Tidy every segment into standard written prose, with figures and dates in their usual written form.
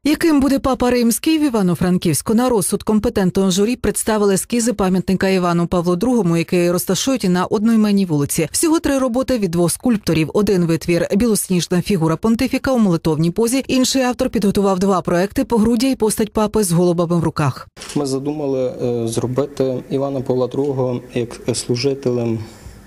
Яким буде Папа Римський в Івано-Франківську? На розсуд компетентного журі представили ескізи пам'ятника Івану Павлу II, який розташують на одноіменній вулиці. Всього 3 роботи від 2 скульпторів. Один витвір – білосніжна фігура понтифіка у молитовній позі. Інший автор підготував 2 проекти – погруддя і постать папи з голубами в руках. Ми задумали зробити Івана Павла II як служителем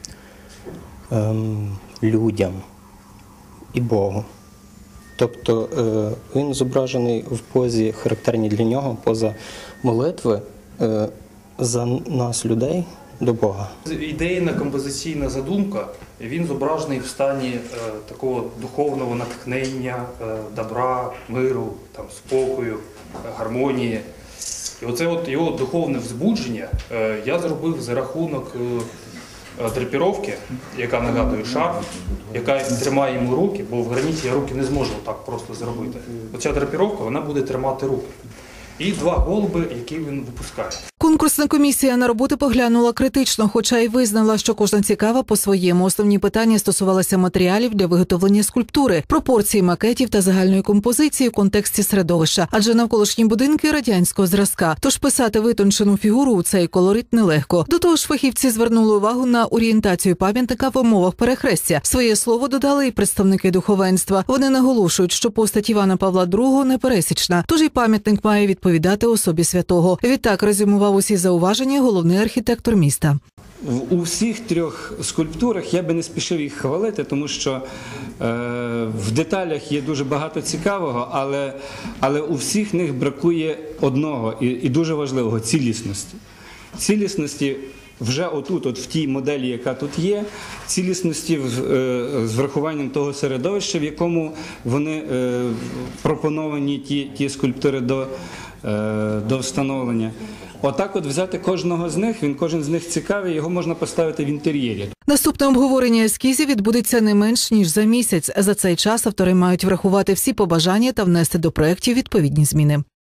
людям і Богу. Тобто він зображений в позі, характерній для нього, поза молитви за нас, людей, до Бога. Ідейна композиційна задумка, він зображений в стані такого духовного натхнення, добра, миру, спокою, гармонії. І оце його духовне взбудження я зробив за рахунок драпіровки, яка нагадує шарф, яка тримає йому руки, бо в граніті я руки не зможу так просто зробити. Оця драпіровка, вона буде тримати руки. І 2 голуби, які він випускає. Конкурсна комісія на роботи поглянула критично, хоча й визнала, що кожна цікава по-своєму. Основні питання стосувалися матеріалів для виготовлення скульптури, пропорції макетів та загальної композиції в контексті середовища. Адже навколишні будинки радянського зразка. Тож писати витончену фігуру у цей колорит нелегко. До того ж, фахівці звернули увагу на орієнтацію пам'ятника в умовах перехрестя. Своє слово додали і представники духовенства. Вони наголошують, що постать Івана Павла II непересічна, тож і пам'ятник має відповідати особі святого. Відтак резюмував усі зауваження головний архітектор міста. У всіх 3 скульптурах я би не спішив їх хвалити, тому що в деталях є дуже багато цікавого, але у всіх них бракує одного і дуже важливого – цілісності. Цілісності вже отут, в тій моделі, яка тут є, цілісності з врахуванням того середовища, в якому вони пропоновані, ті скульптури до встановлення. Отак взяти кожного з них, кожен з них цікавий, його можна поставити в інтер'єрі. Наступне обговорення ескізів відбудеться не менш ніж за місяць. За цей час автори мають врахувати всі побажання та внести до проєктів відповідні зміни.